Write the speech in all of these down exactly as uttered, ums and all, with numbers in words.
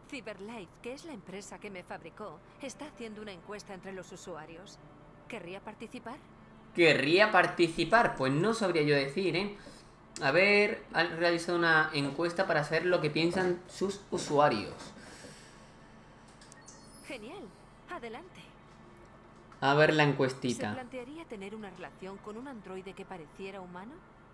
CyberLife, que es la empresa que me fabricó, está haciendo una encuesta entre los usuarios. ¿Querría participar? ¿Querría participar? Pues no sabría yo decir, ¿eh? A ver, han realizado una encuesta para saber lo que piensan sus usuarios. Genial. Adelante. A ver la ¿Se encuestita. plantearía tener una relación con un androide que pareciera humano?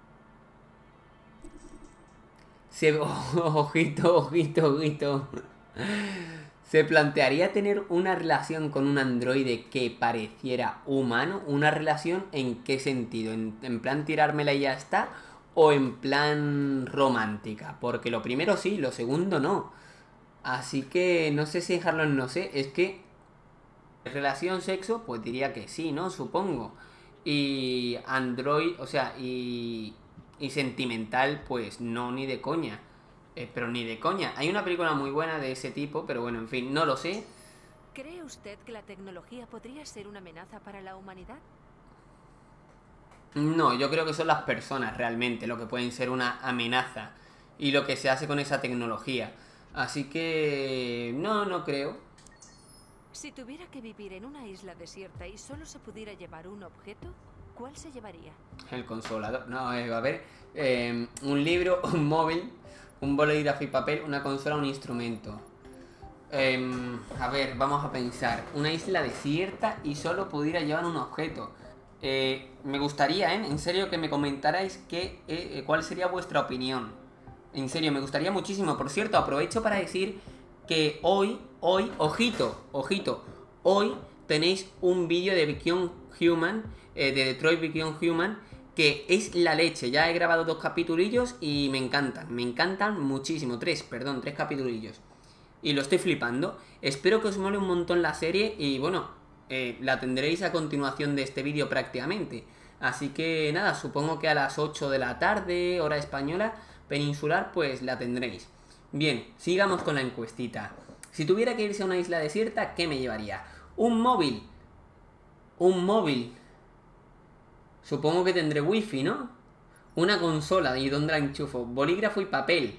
Se... ojito, ojito, ojito. ¿Se plantearía tener una relación con un androide que pareciera humano? ¿Una relación en qué sentido? ¿En, en plan tirármela y ya está? ¿O en plan romántica? Porque lo primero sí, lo segundo no. Así que no sé si dejarlo en no sé. Es que relación sexo, pues diría que sí, ¿no? Supongo. Y android, o sea, y, y sentimental, pues no, ni de coña. Eh, pero ni de coña. Hay una película muy buena de ese tipo, pero bueno, en fin, no lo sé. ¿Cree usted que la tecnología podría ser una amenaza para la humanidad? No, yo creo que son las personas realmente lo que pueden ser una amenaza. Y lo que se hace con esa tecnología. Así que... No, no creo. Si tuviera que vivir en una isla desierta y solo se pudiera llevar un objeto, ¿cuál se llevaría? El consolador. No, eh, a ver. Eh, un libro, un móvil, un bolígrafo y papel, una consola, un instrumento. Eh, a ver, vamos a pensar. Una isla desierta y solo pudiera llevar un objeto. Eh, me gustaría, ¿eh? En serio, que me comentarais qué, eh, cuál sería vuestra opinión. En serio, me gustaría muchísimo. Por cierto, aprovecho para decir que hoy, hoy, ojito, ojito, hoy tenéis un vídeo de Beyond Human, eh, de Detroit Beyond Human, que es la leche. Ya he grabado dos capitulillos y me encantan, me encantan muchísimo. Tres, perdón, tres capitulillos. Y lo estoy flipando. Espero que os mole un montón la serie y bueno, eh, la tendréis a continuación de este vídeo prácticamente. Así que nada, supongo que a las ocho de la tarde, hora española, peninsular, pues la tendréis. Bien, sigamos con la encuestita. Si tuviera que irse a una isla desierta, ¿qué me llevaría? Un móvil. Un móvil. Supongo que tendré wifi, ¿no? Una consola, ¿y dónde la enchufo? Bolígrafo y papel.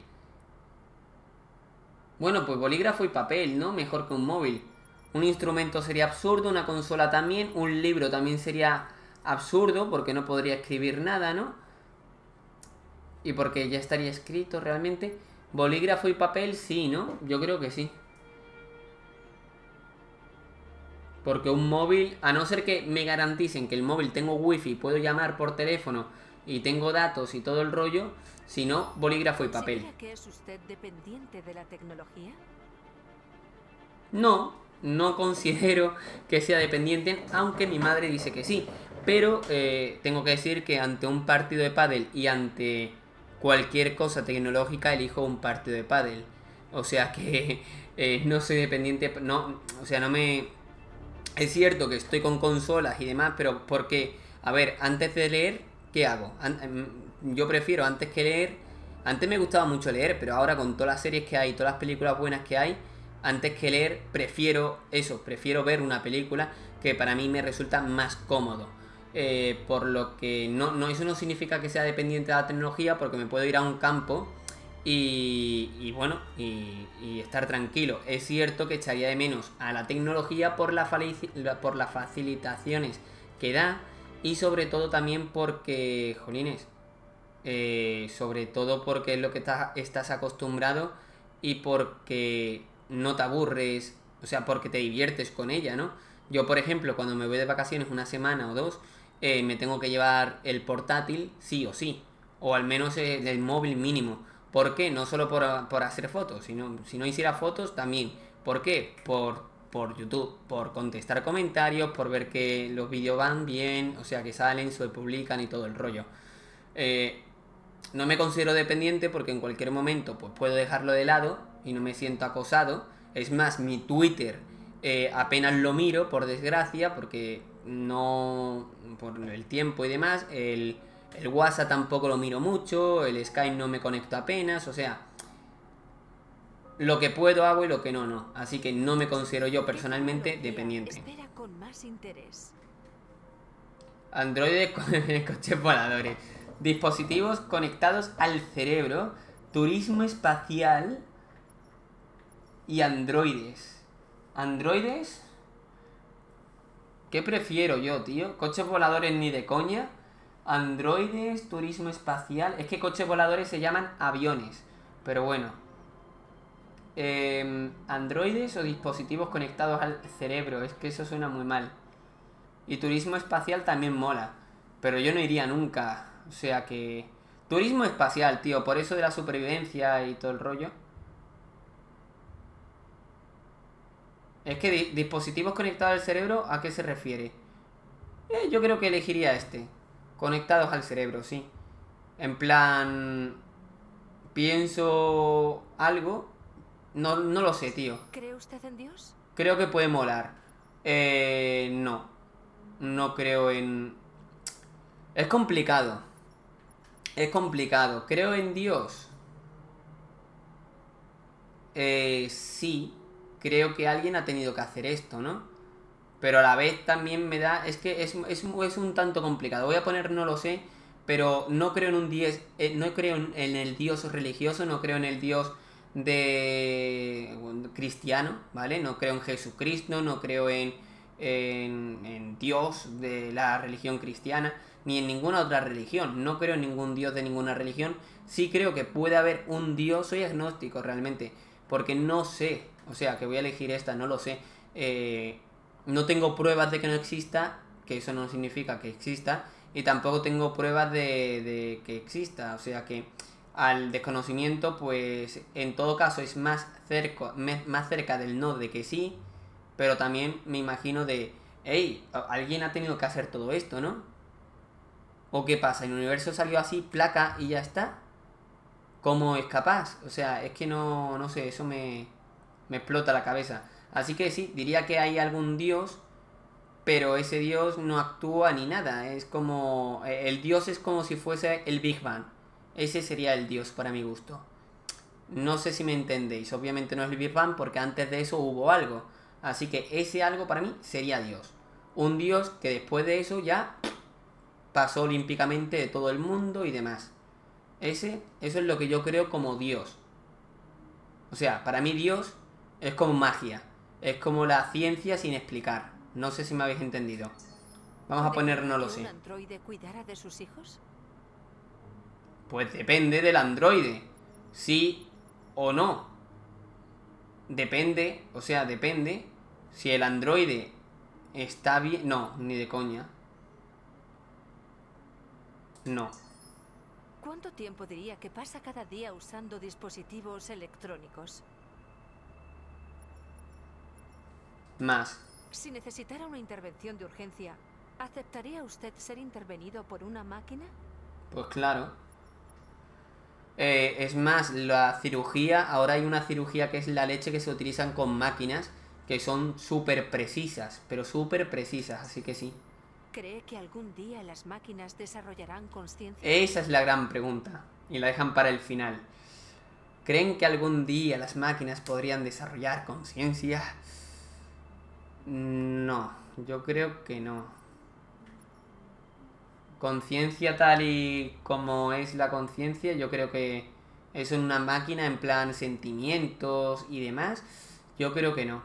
Bueno, pues bolígrafo y papel, ¿no? Mejor que un móvil. Un instrumento sería absurdo, una consola también, un libro también sería absurdo porque no podría escribir nada, ¿no? Y porque ya estaría escrito realmente. Bolígrafo y papel, sí, ¿no? Yo creo que sí. Porque un móvil, a no ser que me garanticen que el móvil tengo wifi, puedo llamar por teléfono y tengo datos y todo el rollo, si no, bolígrafo y papel. ¿Considera que es usted dependiente de la tecnología? No, no considero que sea dependiente, aunque mi madre dice que sí. Pero eh, tengo que decir que ante un partido de pádel y ante cualquier cosa tecnológica elijo un partido de pádel. O sea que eh, no soy dependiente, no, o sea, no me... Es cierto que estoy con consolas y demás, pero porque, a ver, antes de leer, ¿qué hago? Yo prefiero antes que leer, antes me gustaba mucho leer, pero ahora con todas las series que hay, todas las películas buenas que hay, antes que leer, prefiero eso, prefiero ver una película que para mí me resulta más cómodo. Eh, por lo que no, no, eso no significa que sea dependiente de la tecnología, porque me puedo ir a un campo y, y bueno, y, y estar tranquilo. Es cierto que echaría de menos a la tecnología por, la por las facilitaciones que da y sobre todo también porque, jolines, eh, sobre todo porque es lo que estás, estás acostumbrado y porque no te aburres, o sea, porque te diviertes con ella, ¿no? Yo, por ejemplo, cuando me voy de vacaciones una semana o dos, eh, me tengo que llevar el portátil sí o sí, o al menos el, el móvil mínimo. ¿Por qué? No solo por, por hacer fotos, sino si no hiciera fotos también. ¿Por qué? Por, por YouTube, por contestar comentarios, por ver que los vídeos van bien, o sea, que salen, se publican y todo el rollo. Eh, no me considero dependiente porque en cualquier momento pues puedo dejarlo de lado y no me siento acosado. Es más, mi Twitter eh, apenas lo miro, por desgracia, porque no... por el tiempo y demás. El, el WhatsApp tampoco lo miro mucho, el Skype no me conecto apenas, o sea... Lo que puedo hago y lo que no, no. Así que no me considero yo personalmente dependiente. Espera con más interés. Androides con coches voladores. Dispositivos conectados al cerebro. Turismo espacial. y androides. ¿Androides? ¿Qué prefiero yo, tío? ¿Coches voladores ni de coña? Androides, turismo espacial. Es que coches voladores se llaman aviones. Pero bueno. Eh, androides o dispositivos conectados al cerebro. Es que eso suena muy mal. Y turismo espacial también mola. Pero yo no iría nunca. O sea que... Turismo espacial, tío. Por eso de la supervivencia y todo el rollo. Es que di dispositivos conectados al cerebro, ¿a qué se refiere? Eh, yo creo que elegiría este. Conectados al cerebro, sí. En plan... Pienso algo. No, no lo sé, tío. ¿Cree usted en Dios? Creo que puede molar. Eh, no. No creo en... Es complicado. Es complicado. ¿Creo en Dios? Eh, sí. Creo que alguien ha tenido que hacer esto, ¿no? Pero a la vez también me da... Es que es, es, es un tanto complicado. Voy a poner no lo sé, pero no creo en un dios... Eh, no creo en, en el Dios religioso, no creo en el Dios de... cristiano, ¿vale? No creo en Jesucristo, no creo en, en, en Dios de la religión cristiana, ni en ninguna otra religión. No creo en ningún Dios de ninguna religión. Sí creo que puede haber un Dios. Soy agnóstico realmente, porque no sé... O sea, que voy a elegir esta, no lo sé. Eh, no tengo pruebas de que no exista, que eso no significa que exista. Y tampoco tengo pruebas de, de que exista. O sea que al desconocimiento, pues en todo caso es más cerca, más cerca del no de que sí. Pero también me imagino de, hey, alguien ha tenido que hacer todo esto, ¿no? ¿O qué pasa? ¿El universo salió así, placa y ya está? ¿Cómo es capaz? O sea, es que no, no sé, eso me... Me explota la cabeza. Así que sí, diría que hay algún dios, pero ese dios no actúa ni nada. Es como... El dios es como si fuese el Big Bang. Ese sería el dios para mi gusto. No sé si me entendéis. Obviamente no es el Big Bang porque antes de eso hubo algo. Así que ese algo para mí sería Dios. Un dios que después de eso ya pasó olímpicamente de todo el mundo y demás. Ese, eso es lo que yo creo como Dios. O sea, para mí Dios... Es como magia. Es como la ciencia sin explicar. No sé si me habéis entendido. Vamos a poner no lo sé. ¿Un androide cuidara de sus hijos? Pues depende del androide. Sí o no. Depende, o sea, depende. Si el androide está bien... No, ni de coña. No. ¿Cuánto tiempo diría que pasa cada día usando dispositivos electrónicos? Más. Si necesitara una intervención de urgencia, ¿aceptaría usted ser intervenido por una máquina? Pues claro. Eh, es más, la cirugía, ahora hay una cirugía que es la leche que se utilizan con máquinas que son súper precisas, pero súper precisas, así que sí. ¿Cree que algún día las máquinas desarrollarán conciencia? Esa es la gran pregunta, y la dejan para el final. ¿Creen que algún día las máquinas podrían desarrollar conciencia? No, yo creo que no. Conciencia tal y como es la conciencia, yo creo que es una máquina en plan sentimientos y demás. Yo creo que no.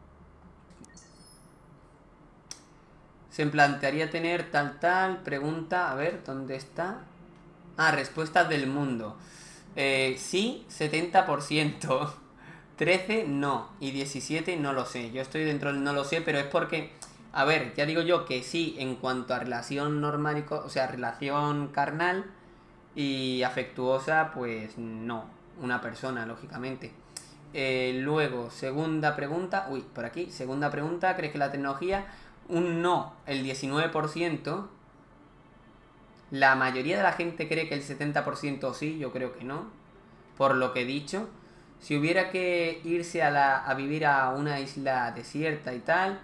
Se plantearía tener tal tal, pregunta, a ver, ¿dónde está? Ah, respuestas del mundo. Eh, sí, setenta por ciento. trece no. Y diecisiete no lo sé. Yo estoy dentro del no lo sé, pero es porque... A ver, ya digo yo que sí en cuanto a relación normal, y o sea, relación carnal y afectuosa, pues no. Una persona, lógicamente. Eh, luego, segunda pregunta. Uy, por aquí. Segunda pregunta, ¿crees que la tecnología? Un no, el diecinueve por ciento. La mayoría de la gente cree que el setenta por ciento sí, yo creo que no. Por lo que he dicho. Si hubiera que irse a, la, a vivir a una isla desierta y tal,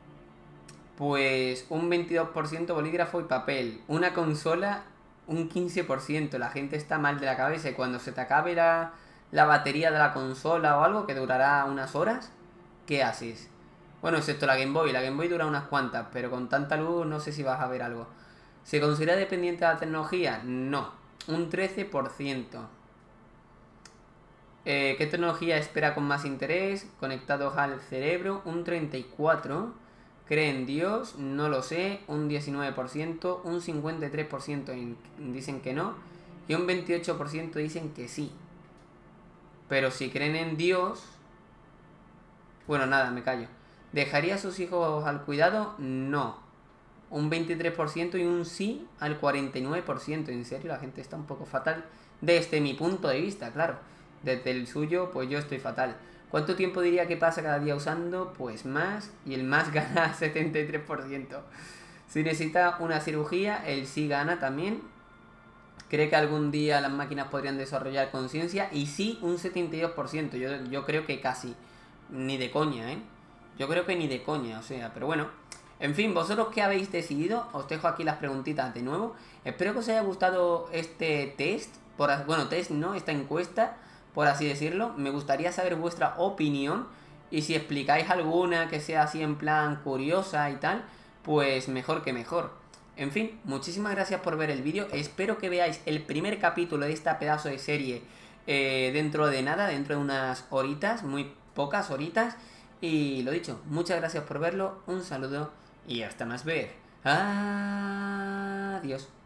pues un veintidós por ciento bolígrafo y papel. Una consola, un quince por ciento. La gente está mal de la cabeza y cuando se te acabe la, la batería de la consola o algo que durará unas horas, ¿qué haces? Bueno, excepto la Game Boy. La Game Boy dura unas cuantas, pero con tanta luz no sé si vas a ver algo. ¿Se considera dependiente de la tecnología? No. Un trece por ciento. Eh, ¿Qué tecnología espera con más interés? Conectados al cerebro, un treinta y cuatro por ciento. ¿Cree en Dios? No lo sé, un diecinueve por ciento. Un cincuenta y tres por ciento dicen que no. Y un veintiocho por ciento dicen que sí. Pero si creen en Dios... Bueno, nada, me callo. ¿Dejaría a sus hijos al cuidado? No. Un veintitrés por ciento y un sí al cuarenta y nueve por ciento. En serio, la gente está un poco fatal. Desde mi punto de vista, claro. Desde el suyo, pues yo estoy fatal. ¿Cuánto tiempo diría que pasa cada día usando? Pues más. Y el más gana setenta y tres por ciento. Si necesita una cirugía, el sí gana también. ¿Cree que algún día las máquinas podrían desarrollar conciencia? Y sí, un setenta y dos por ciento. Yo, yo creo que casi. Ni de coña, ¿eh? Yo creo que ni de coña, o sea, pero bueno. En fin, ¿vosotros qué habéis decidido? Os dejo aquí las preguntitas de nuevo. Espero que os haya gustado este test. Por, bueno, test no, esta encuesta, por así decirlo. Me gustaría saber vuestra opinión. Y si explicáis alguna que sea así en plan curiosa y tal, pues mejor que mejor. En fin, muchísimas gracias por ver el vídeo. Espero que veáis el primer capítulo de esta pedazo de serie eh, dentro de nada, dentro de unas horitas, muy pocas horitas. Y lo dicho, muchas gracias por verlo, un saludo y hasta más ver. Adiós.